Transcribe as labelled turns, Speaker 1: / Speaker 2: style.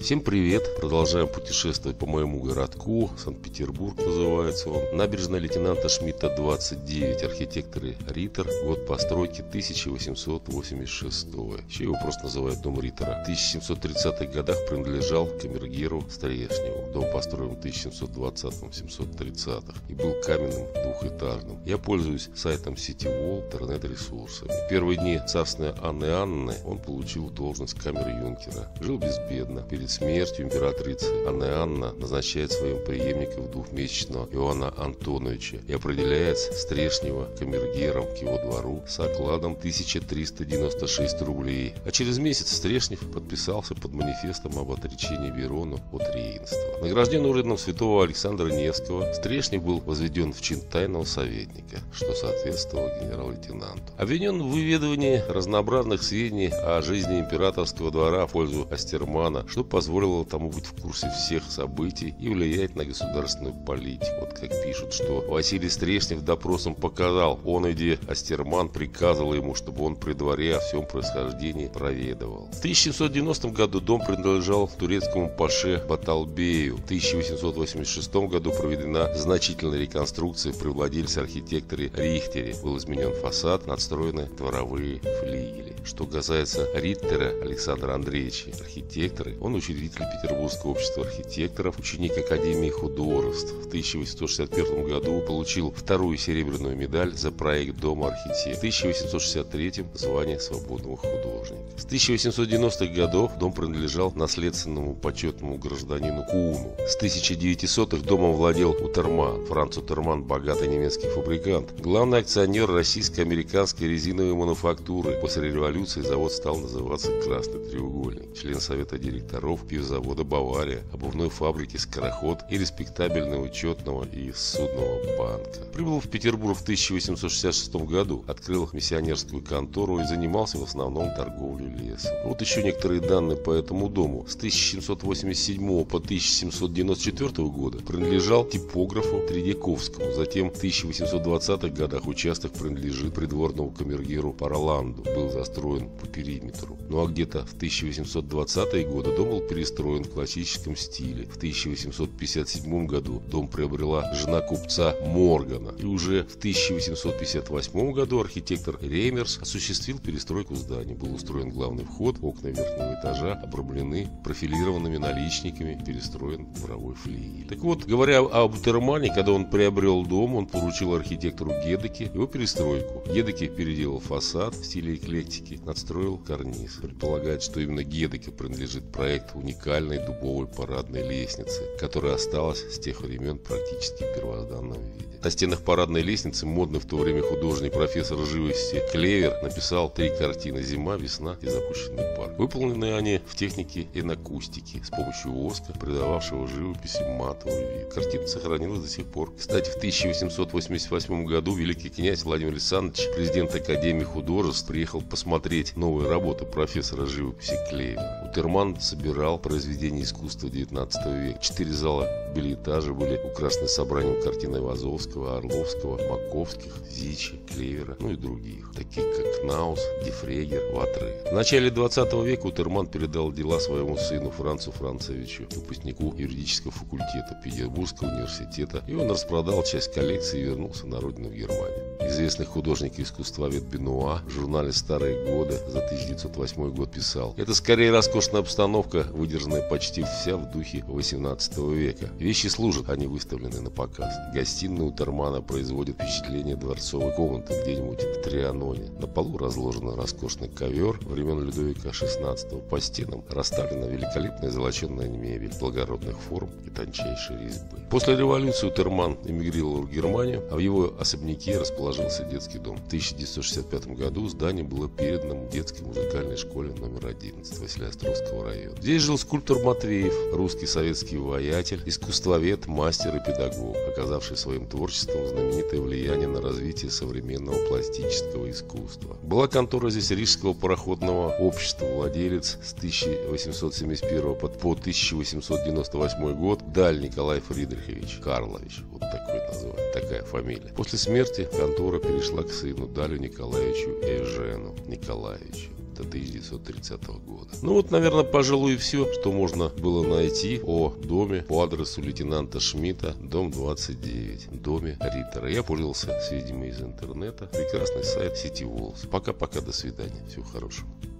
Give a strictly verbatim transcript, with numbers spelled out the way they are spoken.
Speaker 1: Всем привет! Продолжаем путешествовать по моему городку. Санкт-Петербург называется он. Набережная лейтенанта Шмидта, двадцать девять. Архитекторы Риттер. Год постройки тысяча восемьсот восемьдесят шестой. Еще его просто называют дом Риттера. В тысяча семьсот тридцатых годах принадлежал камергеру Стрешневу. Дом построен в тысяча семьсот двадцатых — семьсот тридцатых и был каменным двухэтажным. Я пользуюсь сайтом Ситивол, интернет-ресурсами. В первые дни царствования Анны Анны он получил должность камер-юнкера. Жил безбедно. Перед смертью императрицы Анны Анна назначает своим преемником двухмесячного Иоанна Антоновича и определяет Стрешнева камергером к его двору с окладом тысяча триста девяносто шесть рублей. А через месяц Стрешнев подписался под манифестом об отречении Берону от регенства. Награжден орденом святого Александра Невского, Стрешнев был возведен в чин тайного советника, что соответствовало генерал-лейтенанту. Обвинен в выведывании разнообразных сведений о жизни императорского двора в пользу Остермана, что позволило тому быть в курсе всех событий и влиять на государственную политику. Вот как пишут, что Василий Стрешнев допросом показал, он иди Остерман приказывал ему, чтобы он при дворе о всем происхождении проведывал. В тысяча семьсот девяностом году дом принадлежал турецкому паше Баталбею. В тысяча восемьсот восемьдесят шестом году проведена значительная реконструкция при владельце-архитекторе Рихтере. Был изменен фасад, надстроены дворовые флигели. Что касается Риттера Александра Андреевича, архитекторы, он учредитель Петербургского общества архитекторов, ученик Академии художеств. В тысяча восемьсот шестьдесят первом году получил вторую серебряную медаль за проект дома архитектора. В тысяча восемьсот шестьдесят третьем звание свободного художника. С тысяча восемьсот девяностых годов дом принадлежал наследственному почетному гражданину Куну. С тысяча девятисотых домом владел Утерман. Франц Утерман – богатый немецкий фабрикант. Главный акционер российско-американской резиновой мануфактуры. После революции завод стал называться «Красный треугольник». Член совета директоров пивзавода «Бавария», обувной фабрики «Скороход» и респектабельного учетного и судного банка. Прибыл в Петербург в тысяча восемьсот шестьдесят шестом году, открыл миссионерскую контору и занимался в основном торговлей лесом. Вот еще некоторые данные по этому дому. С тысяча семьсот восемьдесят седьмого по тысяча семьсот девяносто четвёртый года принадлежал типографу Тредяковскому. Затем в тысяча восемьсот двадцатых годах участок принадлежит придворному камергеру Параланду. Был застроен по периметру. Ну а где-то в тысяча восемьсот двадцатые годы дом был перестроен в классическом стиле. В тысяча восемьсот пятьдесят седьмом году дом приобрела жена купца Моргана. И уже в тысяча восемьсот пятьдесят восьмом году архитектор Реймерс осуществил перестройку здания. Был устроен главный вход, окна верхнего этажа обрамлены профилированными наличниками, перестроен дворовой флигель. Так вот, говоря об Утермане, когда он приобрел дом, он поручил архитектору Гедеке его перестройку. Гедеке переделал фасад в стиле эклектики, надстроил карниз. Предполагает, что именно Гедеке принадлежит проект уникальной дубовой парадной лестницы, которая осталась с тех времен практически в первозданном виде. На стенах парадной лестницы модный в то время художник, профессор живописи Клевер написал три картины «Зима», «Весна» и «Запущенный парк». Выполнены они в технике энакустики с помощью воска, придававшего живописи матовый вид. Картина сохранилась до сих пор. Кстати, в тысяча восемьсот восемьдесят восьмом году великий князь Владимир Александрович, президент Академии художеств, приехал посмотреть новые работы профессора живописи Клевера. Утерман собирал произведения искусства девятнадцатого века. Четыре зала билетажа были украшены собранием картин Айвазовского, Орловского, Маковских, Зичи, Клевера, ну и других, таких как Кнаус, Дефрегер, Ватры. В начале двадцатого века Утерман передал дела своему сыну Францу Францевичу, выпускнику юридического факультета Петербургского университета, и он распродал часть коллекции и вернулся на родину в Германию. Известный художник и искусствовед Бенуа в журнале «Старые годы» за тысяча девятьсот восьмой год писал: «Это скорее роскошная обстановка, выдержанная почти вся в духе восемнадцатого века. Вещи служат, они выставлены на показ. Гостиная Утермана производит впечатление дворцовой комнаты где-нибудь в Трианоне. На полу разложен роскошный ковер времен Людовика шестнадцатого. По стенам расставлена великолепная золоченая мебель благородных форм и тончайшей резьбы». После революции Утерман эмигрировал в Германию, а в его особняке расположился детский дом. В тысяча девятьсот шестьдесят пятом году здание было передано детской музыкальной школе номер одиннадцать Василеостровского района. Здесь жил скульптор Матвеев, русский советский воятель, искусствовед, мастер и педагог, оказавший своим творчеством знаменитое влияние на развитие современного пластического искусства. Была контора здесь Рижского пароходного общества, владелец с тысяча восемьсот семьдесят первого по тысяча восемьсот девяносто восьмой год Даль Николай Фридрихович Карлович, вот такое название, такая фамилия. После смерти контора перешла к сыну Далю Николаевичу Эжену Николаевичу. до тысяча девятьсот тридцатого года. Ну вот, наверное, пожалуй, и все, что можно было найти о доме по адресу лейтенанта Шмидта, дом двадцать девять, доме Риттера. Я пользовался сведениями из интернета. Прекрасный сайт сети Волс. Пока-пока, до свидания. Всего хорошего.